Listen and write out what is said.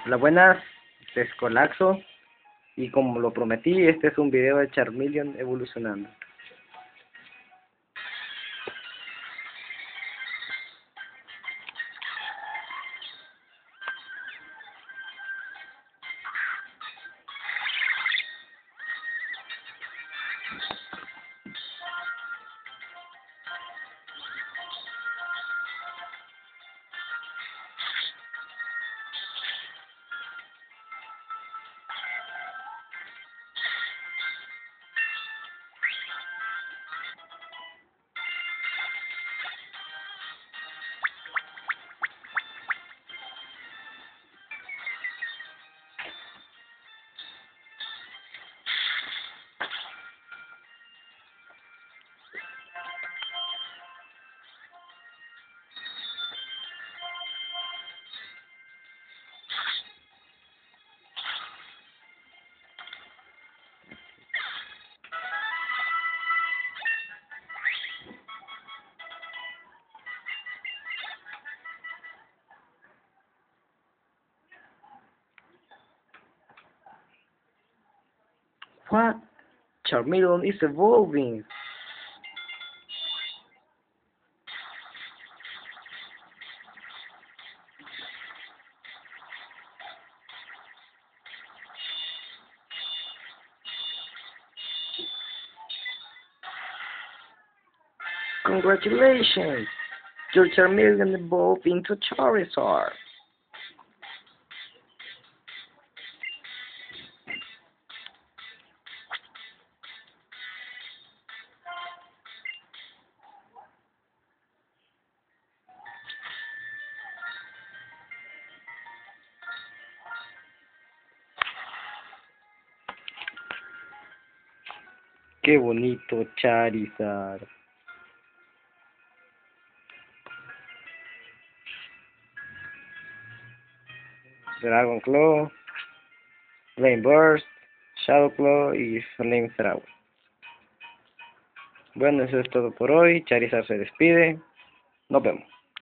Hola, buenas, este es Colapso y como lo prometí, este es un video de Charmeleon evolucionando. What? Charmeleon is evolving! Congratulations! Your Charmeleon evolved into Charizard! ¡Qué bonito Charizard! Dragon Claw, Flame Burst, Shadow Claw y Flame Throw. Bueno, eso es todo por hoy. Charizard se despide. Nos vemos.